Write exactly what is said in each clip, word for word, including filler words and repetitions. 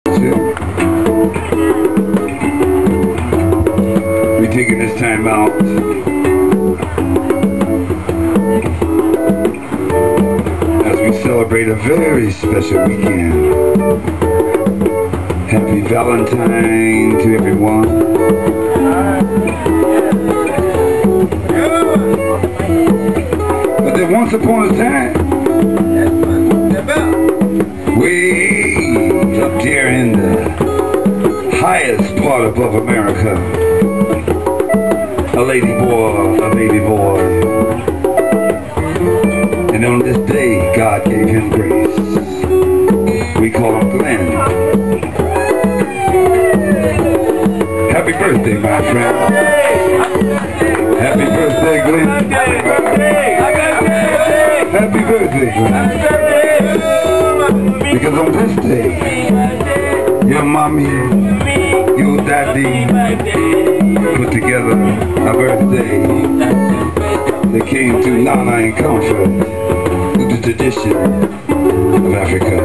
We're taking this time out as we celebrate a very special weekend. Happy Valentine to everyone. But then once upon a time, way up there in the highest part above America, a lady boy, a baby boy, and on this day God gave him grace. We call him Glenn. Happy birthday, my friend. Happy birthday, Glenn. Happy birthday, Glenn. Because on this day, your mommy, your daddy put together a birthday that came to Nana and comfort with the tradition of Africa.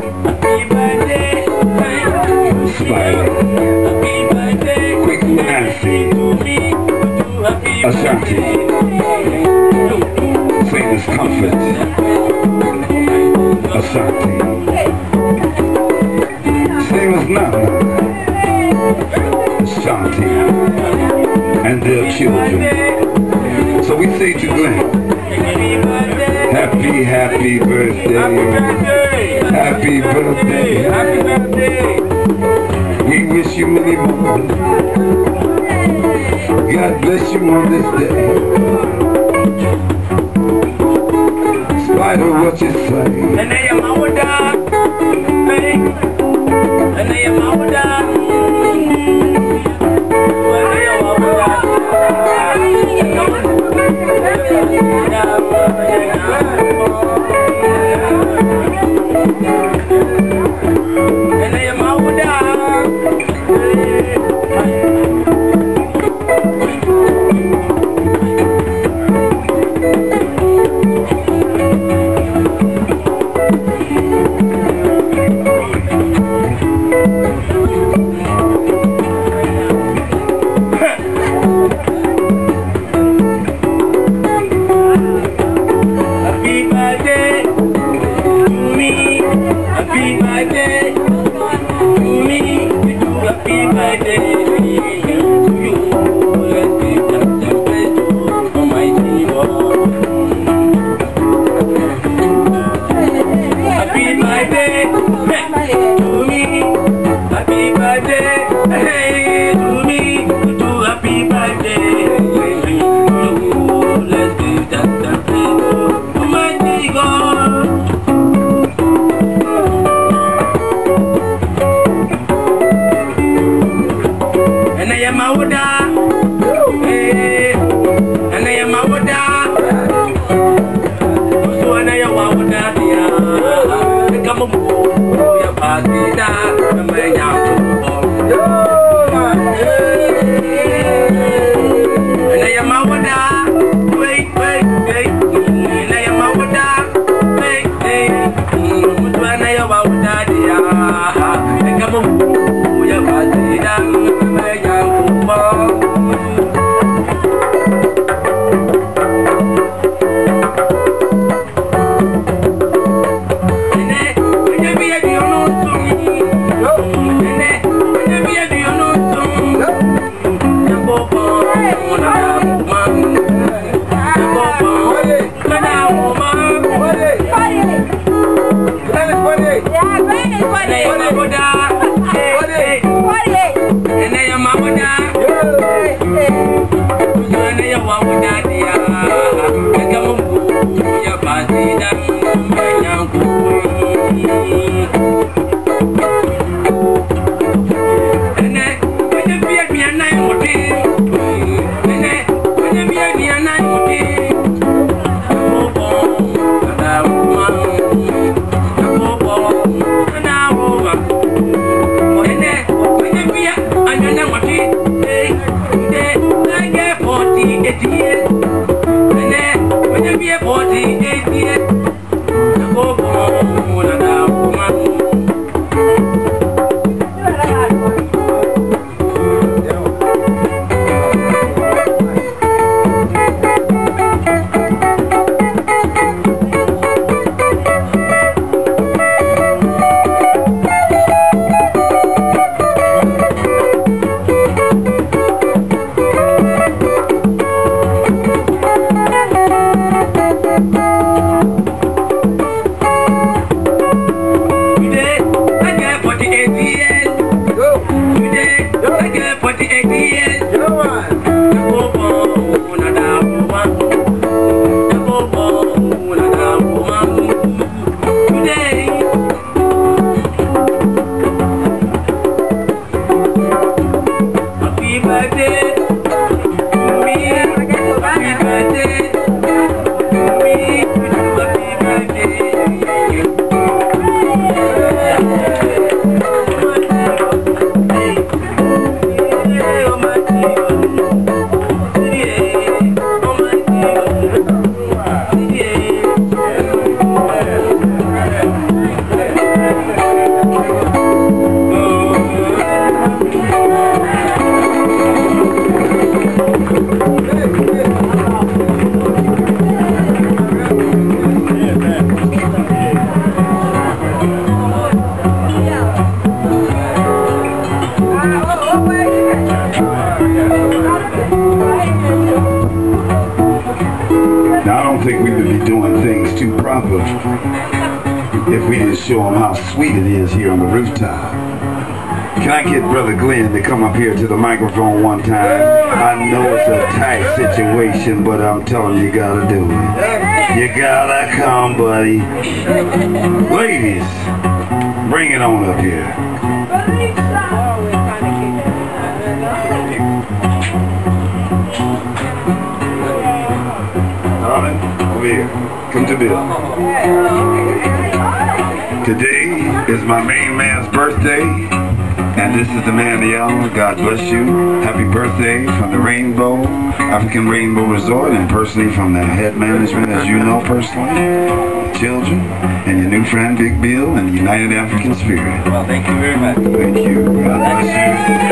Spider, Quick Nancy, Ashanti, famous comfort, Ashanti, famous Nana, Ashanti, and their children. So we say to Glenn, happy, happy birthday, happy birthday, happy birthday. We wish you many more. God bless you on this day. Spider, what you say? And I am our dog, and I am our dog. don't think we would be doing things too proper if we didn't show them how sweet it is here on the rooftop. Can I get Brother Glenn to come up here to the microphone one time? I know it's a tight situation, but I'm telling you, you gotta do it. You gotta come, buddy. Ladies, bring it on up here. Darling, over here. Come to Bill. Today is my main man's birthday, and this is the man of the hour. God bless you. Happy birthday from the Rainbow, African Rainbow Resort, and personally from the head management, as you know personally, children, and your new friend Big Bill, and the United African Spirit. Well, thank you very much. Thank you. God bless you.